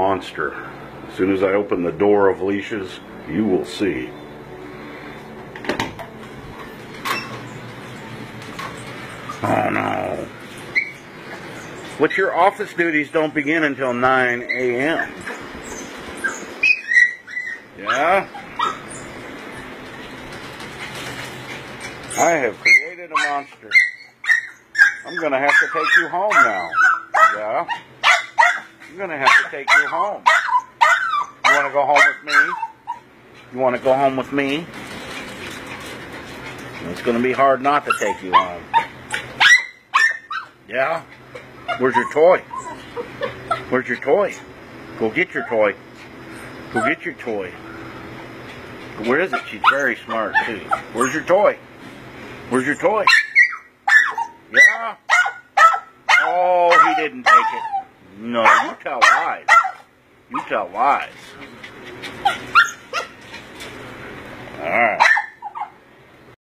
Monster. As soon as I open the door of leashes, you will see. Oh no. But your office duties don't begin until 9 a.m. Yeah? I have created a monster. I'm gonna have to take you home now. Yeah? I'm gonna have to take you home. You wanna go home with me? You wanna go home with me? It's gonna be hard not to take you home. Yeah? Where's your toy? Where's your toy? Go get your toy. Go get your toy. Where is it? She's very smart too. Where's your toy? Where's your toy? Yeah? Oh, he didn't take it. No, you tell lies. You tell lies.